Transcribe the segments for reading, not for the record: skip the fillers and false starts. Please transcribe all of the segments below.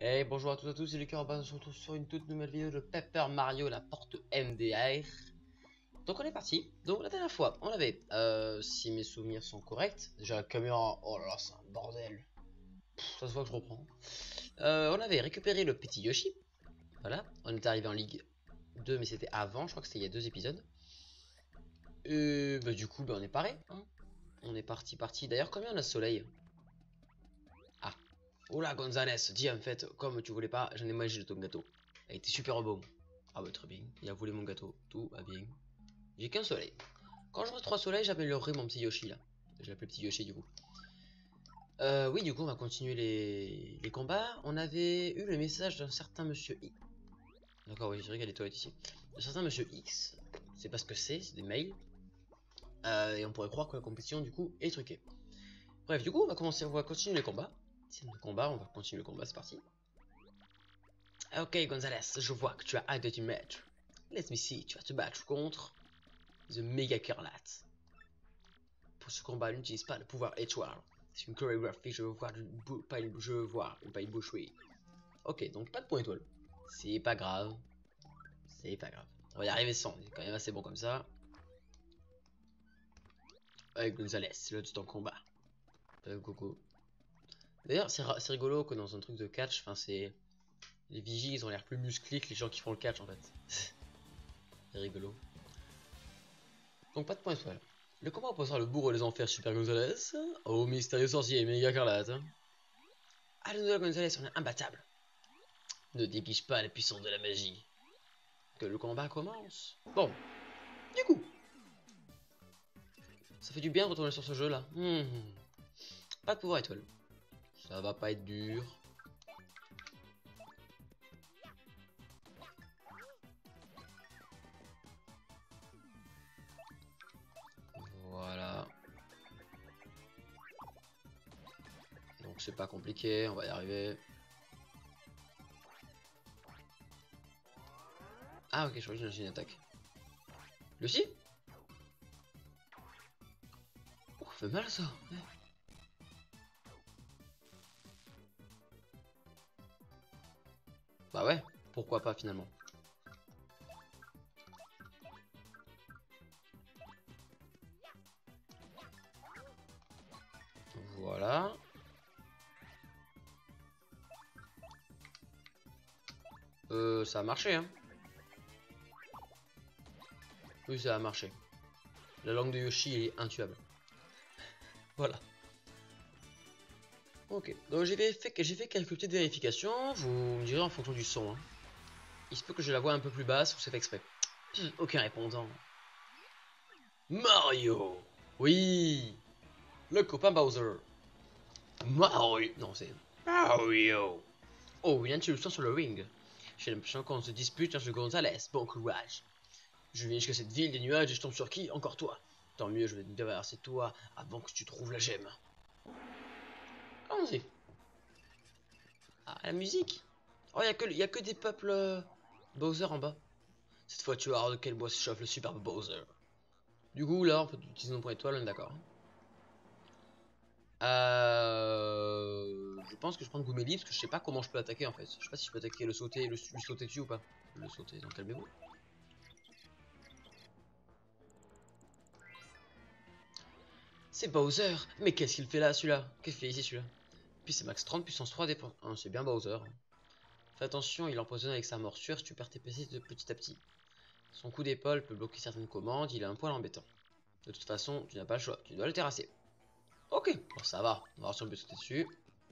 Et bonjour à toutes et à tous, c'est Lucas, on se retrouve sur une toute nouvelle vidéo de Paper Mario, la porte MDR. Donc on est parti. Donc la dernière fois, on avait, si mes souvenirs sont corrects, déjà la caméra, oh là là, c'est un bordel. Ça se voit que je reprends. On avait récupéré le petit Yoshi. Voilà, on est arrivé en Ligue 2, mais c'était avant, je crois que c'était il y a 2 épisodes. Et bah, du coup, bah, on est paré. Hein. On est parti. D'ailleurs, combien on a de soleil? Ah. Oula, Gonzalez, dis en fait, comme tu voulais pas, j'en ai mangé de ton gâteau. Elle était super bon. Ah bah très bien, il a volé mon gâteau, tout va bien. J'ai qu'un soleil. Quand j'aurai 3 soleils, j'améliorerai mon petit Yoshi là. Je l'appelle petit Yoshi du coup. Oui, du coup, on va continuer les combats. On avait eu le message d'un certain monsieur X. D'accord, oui, je dirais qu'il y a des toilettes ici. D'un certain monsieur X. C'est pas ce que c'est des mails. Et on pourrait croire que la compétition du coup est truquée. Bref, du coup, on va continuer les combats. On va continuer le combat, c'est parti. Ok, Gonzalez, je vois que tu as hâte de te mettre. Let me see, tu vas te battre contre The Mega Curlat. Pour ce combat, n'utilise pas le pouvoir étoile. C'est une chorégraphie, je veux voir pas une boucherie. Ok, donc pas de point étoile. C'est pas grave. C'est pas grave. On va y arriver sans, c'est quand même assez bon comme ça. Avec Gonzalez, c'est le temps combat. Gogo. D'ailleurs, c'est rigolo que dans un truc de catch, enfin c'est... Les vigies, ils ont l'air plus musclés que les gens qui font le catch en fait. C'est rigolo. Donc pas de point étoile. Le combat opposera le bourreau des enfers Super Gonzalez au mystérieux sorcier Méga Carlate. Ah, le nouvel Gonzalez, on est imbattable. Ne dépige pas la puissance de la magie. Que le combat commence. Bon, du coup, ça fait du bien de retourner sur ce jeu là. Pas de pouvoir étoile. Ça va pas être dur. Voilà. Donc c'est pas compliqué, on va y arriver. Ah ok, je crois que j'ai une attaque. Lucie? Oh, ça fait mal ça. Ouais. Bah ouais, pourquoi pas finalement. Voilà. Ça a marché hein. Oui, ça a marché. La langue de Yoshi est intuable. Voilà. Ok, donc j'ai fait quelques petites vérifications, vous me direz en fonction du son. Hein. Il se peut que je la voix un peu plus basse ou c'est fait exprès. Aucun répondant. Mario! Oui! Le copain Bowser. Mario! Non, c'est Mario! Oh, une introduction sur le ring. J'ai l'impression qu'on se dispute entre Gonzalez. Bon courage. Je viens jusqu'à cette ville des nuages et je tombe sur qui? Encore toi. Tant mieux, je vais me débarrasser de toi avant que tu trouves la gemme. Allons-y. Ah, la musique. Oh, y a que des peuples Bowser en bas. Cette fois, tu vas voir de quel bois se chauffe le superbe Bowser. Du coup, là, on peut utiliser nos points étoiles, on est d'accord. Je pense que je prends Gouméli parce que je sais pas comment je peux attaquer en fait. Je sais pas si je peux attaquer le sauter, lui sauter dessus ou pas. Le sauter, donc calmez-vous. C'est Bowser. Mais qu'est-ce qu'il fait là, celui-là? Qu'est-ce qu'il fait ici, celui-là? Puis c'est max 30 puissance 3 dépend. Ah, c'est bien Bowser. Fais attention, il empoisonne avec sa morsure si tu perds tes PC de petit à petit. Son coup d'épaule peut bloquer certaines commandes, il est un poil embêtant. De toute façon, tu n'as pas le choix, tu dois le terrasser. Ok, bon ça va, on va voir si on peut sauter dessus.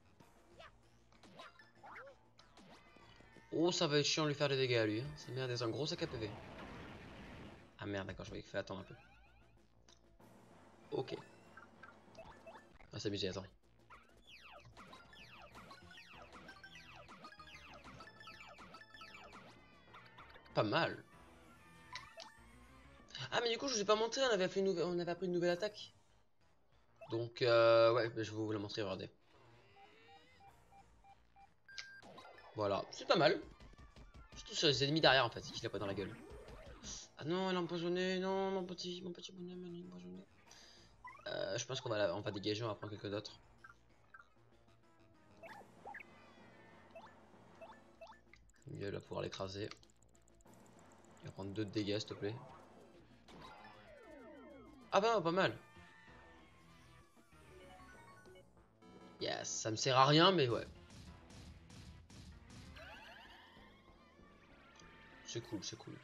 Oh, ça va être chiant de lui faire des dégâts à lui. Hein. C'est merde, c'est un gros sac à PV. Ah merde, d'accord, je vais faire attendre un peu. Ok. On va s'amuser, attends. Pas mal. Ah, mais du coup, je vous ai pas montré, on avait appris une nouvelle attaque. Donc, ouais, bah, je vais vous la montrer, regardez. Voilà, c'est pas mal. Surtout sur les ennemis derrière, en fait, qu'il a pas dans la gueule. Ah non, elle a empoisonné, non, mon petit bonhomme, elle a empoisonné. Je pense on va dégager, on va prendre quelques d'autres. Il va pouvoir l'écraser. Il va prendre 2 de dégâts, s'il te plaît. Ah bah, pas mal. Yes, ça me sert à rien, mais ouais. C'est cool, c'est cool.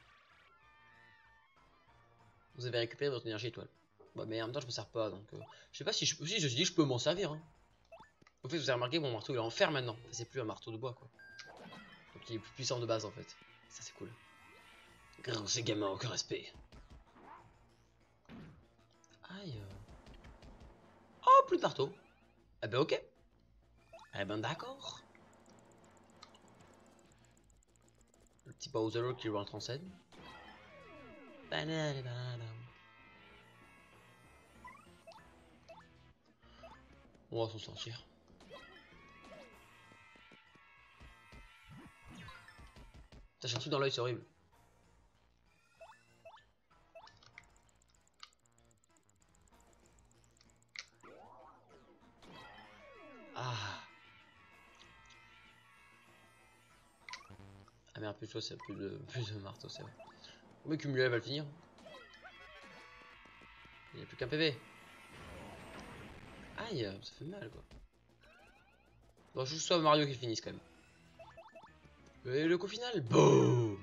Vous avez récupéré votre énergie étoile. Bah mais en même temps je me sers pas, donc je sais pas si je si je dis je peux m'en servir. Hein. Au fait vous avez remarqué mon marteau il est en fer maintenant. C'est plus un marteau de bois quoi. Donc il est plus puissant de base en fait. Ça c'est cool. Grrr, ces gamins aucun respect. Aïe. Oh plus de marteau. Eh ben ok. Eh ben d'accord. Le petit Bowser qui rentre en scène. On va s'en sortir. T'as un truc dans l'œil, c'est horrible. Ah. Ah merde, plus de chose, c'est plus de marteau, c'est vrai. On va cumuler, elle va le finir. Il n'y a plus qu'un PV. Aïe, ça fait mal quoi. Bon, je soit Mario qui finisse quand même. Et le coup final, boum.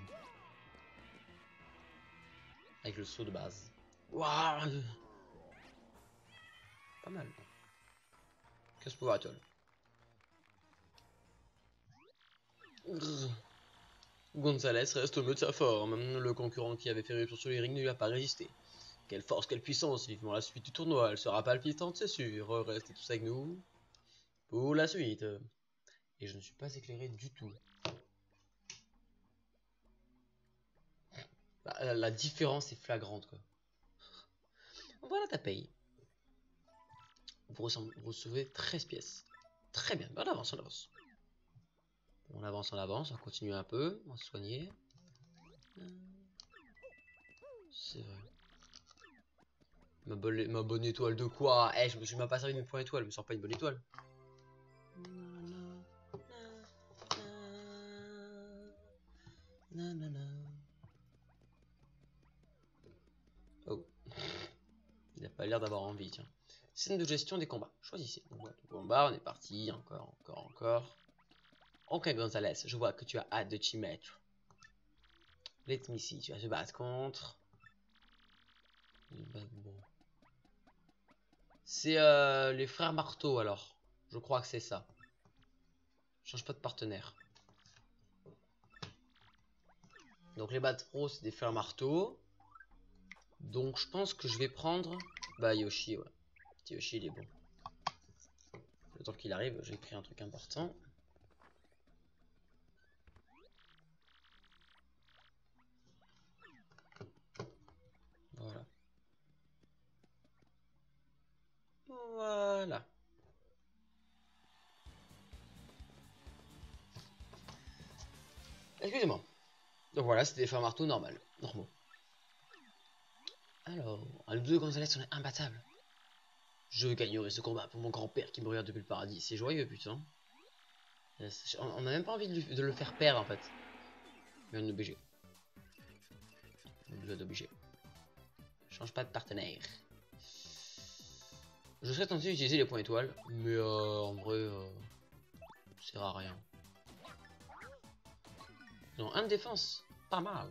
Avec le saut de base. Waouh. Pas mal. Casse pouvoir étoile. Gonzalez reste au mieux de sa forme. Le concurrent qui avait fait retour sur les rings ne lui a pas résisté. Quelle force, quelle puissance, vivement la suite du tournoi. Elle sera palpitante, c'est sûr. Restez tous avec nous pour la suite. Et je ne suis pas éclairé du tout. La différence est flagrante quoi. Voilà ta paye. Vous recevez 13 pièces. Très bien, on avance, on avance. On avance, on continue un peu, on va se soigner. C'est vrai. Ma bonne étoile de quoi? Eh, je me suis même pas servi de mes points étoiles, je me sors pas une bonne étoile. Oh. Il a pas l'air d'avoir envie, tiens. Scène de gestion des combats. Choisissez. Donc, voilà, combat, on est parti. Encore. Ok, Gonzalez, je vois que tu as hâte de t'y mettre. Let me see, tu vas te battre contre. Bon. C'est les frères Marteau alors. Je crois que c'est ça. Change pas de partenaire. Donc les Bad Pro c'est des frères Marteau. Donc je pense que je vais prendre bah Yoshi, ouais. Petit Yoshi il est bon. Le temps qu'il arrive, j'ai écrit un truc important. Voilà. Voilà. Excusez-moi. Donc voilà, c'était des frères Marteau normaux. Alors, les deux Gonzalez sont imbattables. Je gagnerai ce combat pour mon grand-père qui me regarde depuis le paradis. C'est joyeux, putain. On n'a même pas envie de le faire perdre en fait. Mais on est obligé. On est obligé. Change pas de partenaire. Je serais tenté d'utiliser les points étoiles, mais en vrai, ça sert à rien. Non, un de défense, pas mal.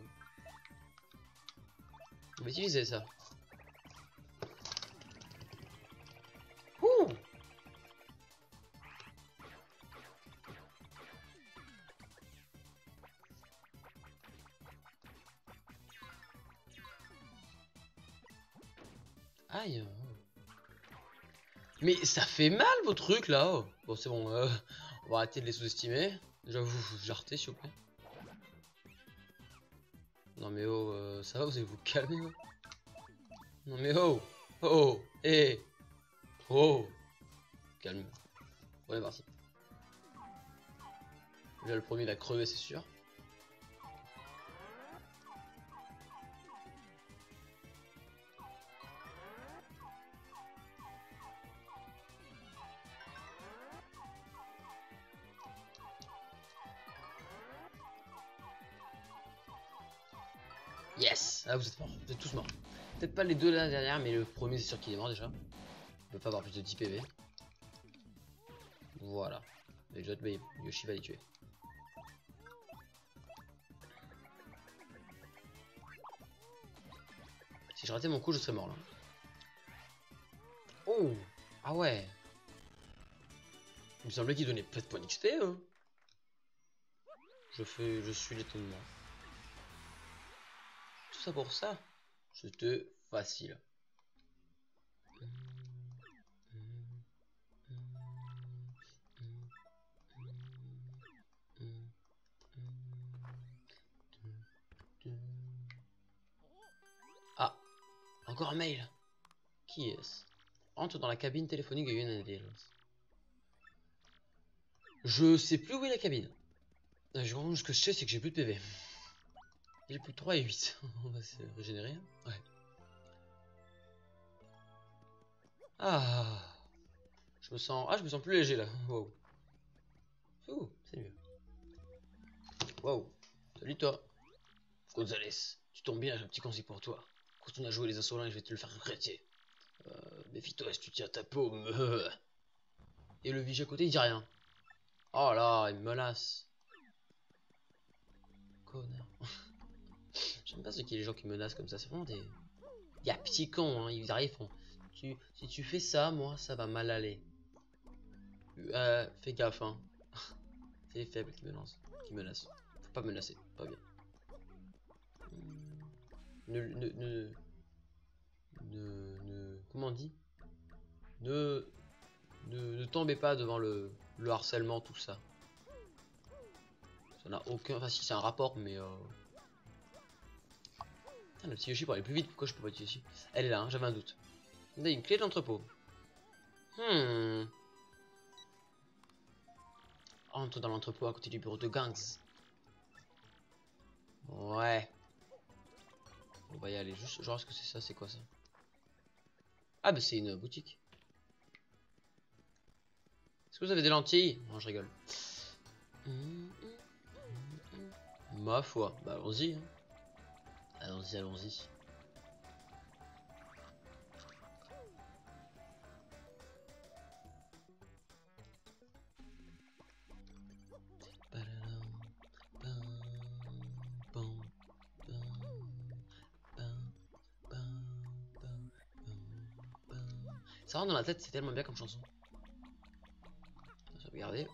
On va utiliser ça. Ouh. Aïe. Mais ça fait mal vos trucs là. Oh. Bon c'est bon, on va arrêter de les sous-estimer. J'avoue, j'arrêtez s'il vous plaît. Non mais oh, ça va, vous allez vous calmer. Oh. Non mais oh, oh, hé, oh, calme. On est parti. Déjà le premier il a crevé c'est sûr. Yes. Ah, vous êtes morts. Vous êtes tous morts. Peut-être pas les deux là derrière, mais le premier c'est sûr qu'il est mort déjà. Il peut pas avoir plus de 10 PV. Voilà. Les autres, mais Yoshi va les tuer. Si je ratais mon coup, je serais mort là. Oh. Ah ouais. Il me semblait qu'il donnait pas de points d'XP. Hein. Je suis l'étonnement. Tout ça pour ça. C'était facile. Ah, encore un mail. Qui est-ce? Entre dans la cabine téléphonique de Unendales. Je sais plus où est la cabine. Ce que je sais, c'est que j'ai plus de PV. J'ai plus que 3 et 8. On va se régénérer. Ouais. Ah. Je me sens plus léger là. Wow. Ouh, c'est mieux. Wow. Salut toi. Gonzalez. Tu tombes bien, j'ai un petit conseil pour toi. Quand on a joué les insolents, je vais te le faire regretter. Méfie-toi si tu tiens ta paume. Et le vige à côté, il dit rien. Oh là, il me menace. Connard. J'aime pas ce qu'il y a les gens qui menacent comme ça. C'est vraiment des gars petits cons. Hein. Ils arrivent, font. Si tu fais ça, moi, ça va mal aller. Fais gaffe, hein. C'est les faibles qui menacent. Faut pas menacer, pas bien. Comment on dit? Ne tombez pas devant le harcèlement, tout ça. Ça n'a aucun. Enfin, si c'est un rapport, mais. Putain, le petit Yoshi pour aller plus vite. Pourquoi je peux pas être Yoshi? Elle est là, hein, j'avais un doute. On a une clé de l'entrepôt. Entre dans l'entrepôt à côté du bureau de gangs. Ouais. On va y aller. Juste, genre, est-ce que c'est ça? C'est quoi ça? Ah, bah c'est une boutique. Est-ce que vous avez des lentilles? Non, je rigole. Ma foi. Bah, allons-y. Hein. Allons-y, allons-y. Ça rentre dans la tête, c'est tellement bien comme chanson. Je vais regarder.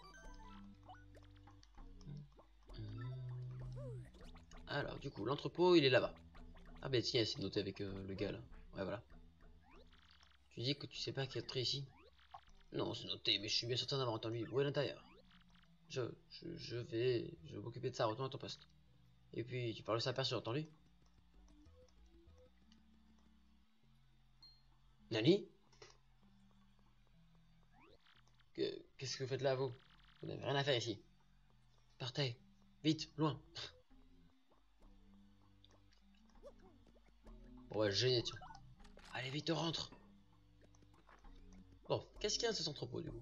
Alors, du coup, l'entrepôt, il est là-bas. Ah bah tiens, c'est noté avec le gars là. Ouais, voilà. Tu dis que tu sais pas qui est entré ici? Non, c'est noté, mais je suis bien certain d'avoir entendu bruit à l'intérieur. Je vais m'occuper de ça, retourne à ton poste. Et puis, tu parles de sa personne, entendu? Nani? Qu'est-ce que vous faites là, vous? Vous n'avez rien à faire ici. Partez. Vite, loin. Bon, ouais, génial, tiens. Allez, vite, rentre. Bon, qu'est-ce qu'il y a dans cet entrepôt, du coup?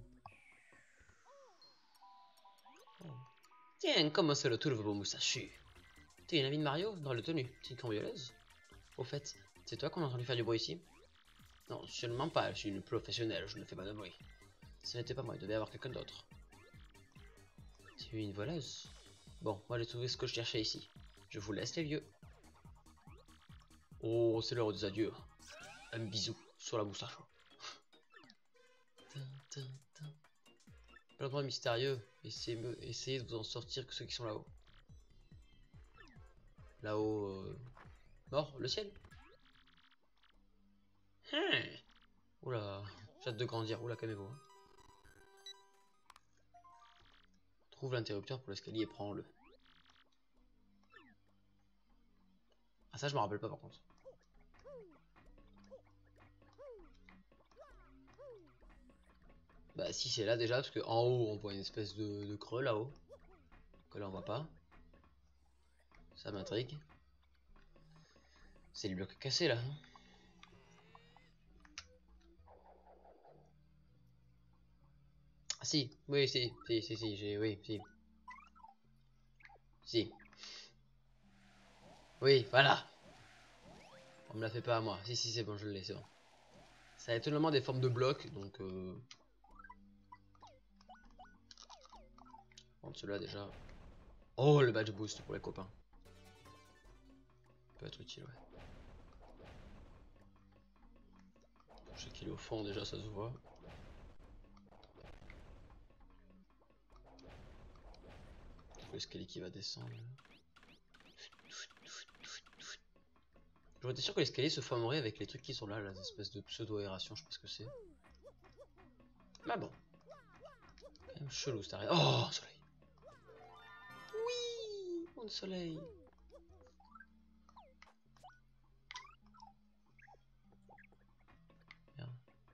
Oh. Tiens, comment se le trouve, vos moustachu? T'es une amie de Mario? Dans le tenue. T'es une cambrioleuse? Au fait, c'est toi qu'on a entendu faire du bruit ici? Non, seulement pas, je suis une professionnelle, je ne fais pas de bruit. Ce n'était pas moi, il devait y avoir quelqu'un d'autre. Tu es une voleuse? Bon, moi j'ai trouvé ce que je cherchais ici. Je vous laisse les vieux. Oh, c'est l'heure des adieux. Un bisou sur la moustache. L'endroit mystérieux, essayez de vous en sortir que ceux qui sont là-haut. Là-haut, mort, le ciel. Oula, j'ai hâte de grandir, oula, calmez-vous. Hein. Trouve l'interrupteur pour l'escalier et prends-le. Ah ça je me rappelle pas par contre. Bah si c'est là déjà, parce que en haut on voit une espèce de creux là-haut. Que là on voit pas. Ça m'intrigue. C'est le bloc cassé là. Ah si, oui si, j'ai, oui, si. Si. Oui, voilà. me la fait pas à moi. Si, si, c'est bon, je l'ai, c'est bon. Ça a étonnamment des formes de blocs, donc... Bon, celui-là déjà... Oh, le badge boost pour les copains. Peut être utile, ouais. Je sais qu'il est au fond, déjà, ça se voit. L'escalier qui va descendre. J'aurais été sûr que l'escalier se formerait avec les trucs qui sont là, les espèces de pseudo-aération, je sais pas ce que c'est. Mais bon. Quand même chelou cette arrêt. Oh, soleil. Oui, mon soleil. Merde.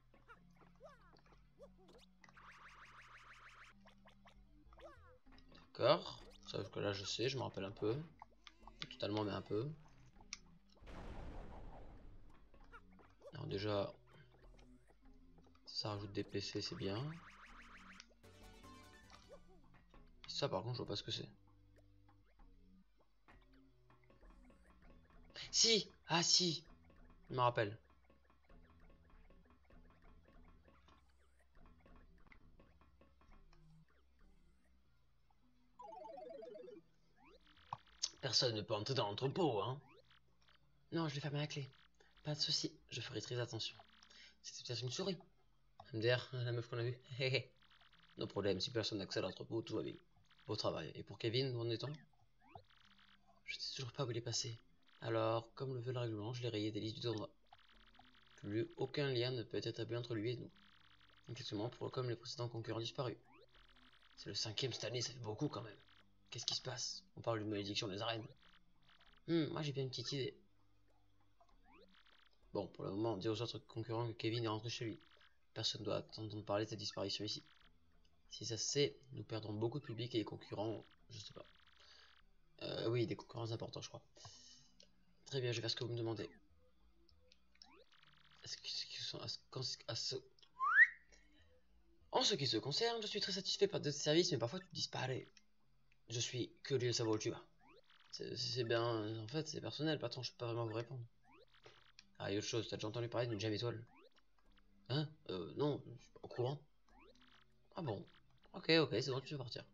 D'accord. Sauf que là, je sais, je me rappelle un peu. Pas totalement, mais un peu. Alors déjà, ça rajoute des PC, c'est bien. Ça, par contre, je vois pas ce que c'est. Si! Ah si! Je me rappelle. Personne ne peut entrer dans l'entrepôt, hein? Non, je l'ai fermé à la clé. Pas de souci, je ferai très attention. C'était peut-être une souris. MDR, la meuf qu'on a vue. No problème, si personne n'accède à l'entrepôt, tout va bien. Beau travail. Et pour Kevin, où en est-on? Je ne sais toujours pas où il est passé. Alors, comme le veut le règlement, je l'ai rayé des listes du tournoi. Plus aucun lien ne peut être établi entre lui et nous. Exactement, comme les précédents concurrents disparus. C'est le 5ème cette année, ça fait beaucoup quand même. Qu'est-ce qui se passe? On parle d'une malédiction des arènes. Moi j'ai bien une petite idée. Bon, pour le moment, on dit aux autres concurrents que Kevin est rentré chez lui. Personne ne doit entendre parler de sa disparition ici. Si ça se sait, nous perdrons beaucoup de public et les concurrents, je sais pas. Oui, des concurrents importants, je crois. Très bien, je vais faire ce que vous me demandez. En ce qui se concerne, je suis très satisfait par de tes services, mais parfois tu disparais. Je suis curieux de savoir où tu vas. C'est bien, en fait, c'est personnel, patron, je peux pas vraiment vous répondre. Ah, et autre chose, t'as déjà entendu parler d'une gemme étoile? Hein? Non, je suis pas au courant. Ah bon? Ok, ok, c'est bon, tu peux partir.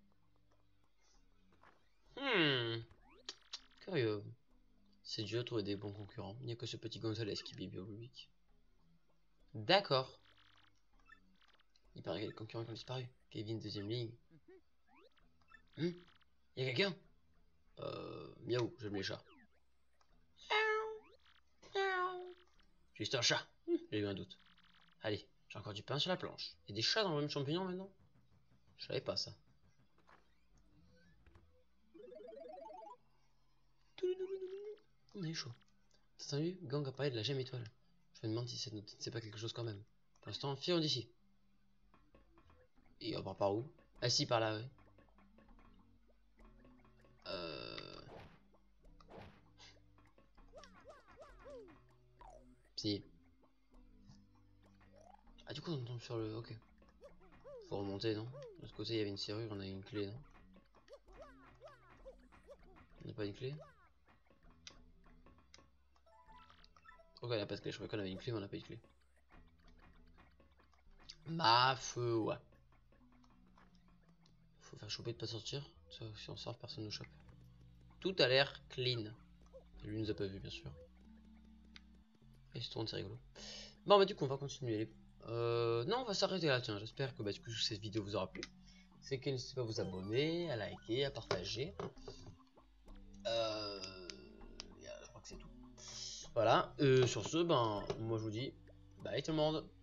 Curieux. C'est dur de trouver des bons concurrents. Il n'y a que ce petit Gonzalez qui vit au public. D'accord. Il paraît que les concurrents qui ont disparu. Kevin, deuxième ligne. Il y a quelqu'un? Miaou, j'aime les chats. Juste un chat. J'ai eu un doute. Allez, j'ai encore du pain sur la planche. Et des chats dans le même champignon maintenant? Je savais pas ça. On est chaud. T'as entendu? Gang a parlé de la gemme étoile. Je me demande si c'est pas quelque chose quand même. Pour l'instant, firons d'ici. Et on part par où? Ah si, par là, oui. Si. Ah du coup on tombe sur le... Ok. Faut remonter, non? De ce côté il y avait une serrure, on a une clé, non? On n'a pas une clé? Ok, on n'a pas de clé, je croyais qu'on avait une clé mais on n'a pas de clé. Ma foi. Faut faire choper de pas sortir. Si on sort, personne nous chope. Tout a l'air clean. Et lui nous a pas vu bien sûr. Et il se tourne, c'est rigolo. Bon bah du coup on va continuer. Non, on va s'arrêter là, tiens. J'espère que du coup cette vidéo vous aura plu. C'est que n'hésitez pas à vous abonner, à liker, à partager. Je crois que c'est tout. Voilà, sur ce, moi je vous dis bye tout le monde.